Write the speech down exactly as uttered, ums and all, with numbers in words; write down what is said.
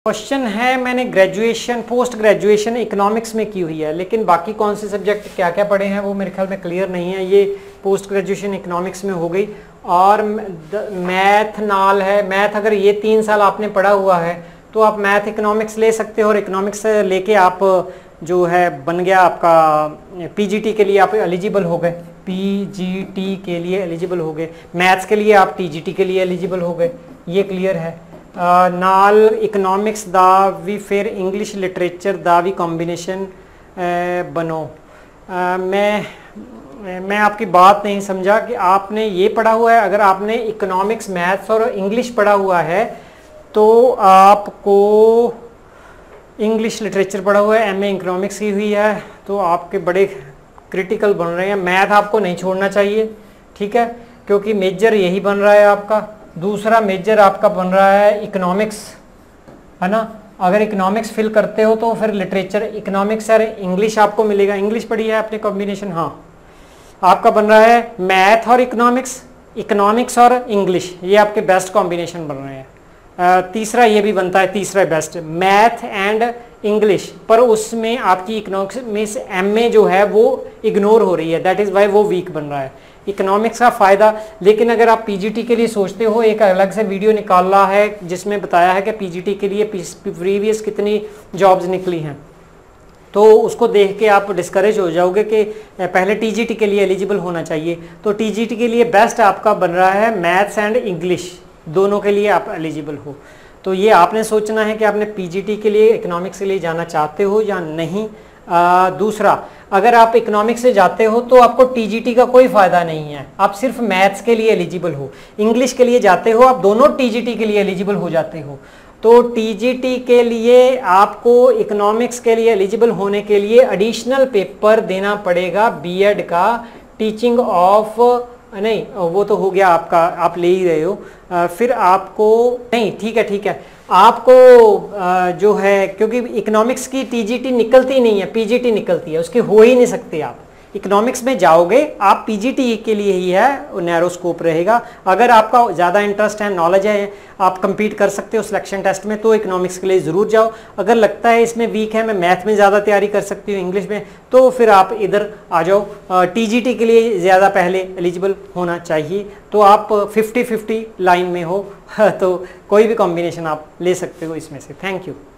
Question है, मैंने graduation post graduation economics में की हुई है, लेकिन बाकी कौन से सब्जेक्ट क्या क्या पढ़े हैं वो मेरे ख्याल में क्लियर नहीं है। ये पोस्ट ग्रेजुएशन इकोनॉमिक्स में हो गई और मैथ नाल है। मैथ अगर ये तीन साल आपने पढ़ा हुआ है तो आप मैथ इकोनॉमिक्स ले सकते हो और इकोनॉमिक्स लेके आप जो है बन गया आपका पीजीटी के लिए आप एलिजिबल हो गए, पीजीटी के लिए एलिजिबल हो गए। मैथ्स के लिए आप टीजीटी के लिए एलिजिबल हो गए, ये क्लियर है। Uh, नाल इकोनॉमिक्स दा भी फिर इंग्लिश लिटरेचर दा भी कॉम्बिनेशन uh, बनो। uh, मैं मैं आपकी बात नहीं समझा कि आपने ये पढ़ा हुआ है। अगर आपने इकोनॉमिक्स मैथ्स और इंग्लिश पढ़ा हुआ है तो आपको इंग्लिश लिटरेचर पढ़ा हुआ है, एमए इकोनॉमिक्स की हुई है तो आपके बड़े क्रिटिकल बन रहे हैं। मैथ आपको नहीं छोड़ना चाहिए, ठीक है, क्योंकि मेजर यही बन रहा है आपका। दूसरा मेजर आपका बन रहा है इकोनॉमिक्स, है ना। अगर इकोनॉमिक्स फिल करते हो तो फिर लिटरेचर इकोनॉमिक्स और इंग्लिश आपको मिलेगा। इंग्लिश पढ़ी है आपने कॉम्बिनेशन, हाँ। आपका बन रहा है मैथ और इकोनॉमिक्स, इकोनॉमिक्स और इंग्लिश, ये आपके बेस्ट कॉम्बिनेशन बन रहे हैं। तीसरा ये भी बनता है, तीसरा बेस्ट मैथ एंड इंग्लिश, पर उसमें आपकी इकोनॉमिक्स में एमए जो है वो इग्नोर हो रही है, दैट इज़ वाई वो वीक बन रहा है इकोनॉमिक्स का फ़ायदा। लेकिन अगर आप पीजीटी के लिए सोचते हो, एक अलग से वीडियो निकाला है जिसमें बताया है कि पीजीटी के लिए प्रीवियस कितनी जॉब्स निकली हैं, तो उसको देख के आप डिस्करेज हो जाओगे कि पहले टीजीटी के लिए एलिजिबल होना चाहिए। तो टीजीटी के लिए बेस्ट आपका बन रहा है मैथ्स एंड इंग्लिश, दोनों के लिए आप एलिजिबल हो। तो ये आपने सोचना है कि आपने पीजीटी के लिए इकोनॉमिक्स के लिए जाना चाहते हो या नहीं। आ, दूसरा, अगर आप इकोनॉमिक्स से जाते हो तो आपको टीजीटी का कोई फ़ायदा नहीं है, आप सिर्फ मैथ्स के लिए एलिजिबल हो। इंग्लिश के लिए जाते हो आप दोनों टीजीटी के लिए एलिजिबल हो जाते हो। तो टीजीटी के लिए आपको इकोनॉमिक्स के लिए एलिजिबल होने के लिए एडिशनल पेपर देना पड़ेगा बीएड का, टीचिंग ऑफ, नहीं वो तो हो गया आपका, आप ले ही रहे हो। आ, फिर आपको नहीं, ठीक है ठीक है, आपको आ, जो है, क्योंकि इकोनॉमिक्स की टीजीटी निकलती नहीं है, पीजीटी निकलती है, उसके हो ही नहीं सकते। आप इकोनॉमिक्स में जाओगे आप पीजीटी के लिए ही है, नैरो स्कोप रहेगा। अगर आपका ज़्यादा इंटरेस्ट है, नॉलेज है, आप compete कर सकते हो सिलेक्शन टेस्ट में, तो इकोनॉमिक्स के लिए ज़रूर जाओ। अगर लगता है इसमें वीक है, मैं मैथ में ज़्यादा तैयारी कर सकती हूँ, इंग्लिश में, तो फिर आप इधर आ जाओ। टीजीटी के लिए ज़्यादा पहले एलिजिबल होना चाहिए, तो आप फिफ्टी फिफ्टी लाइन में हो तो कोई भी कॉम्बिनेशन आप ले सकते हो इसमें से। Thank you.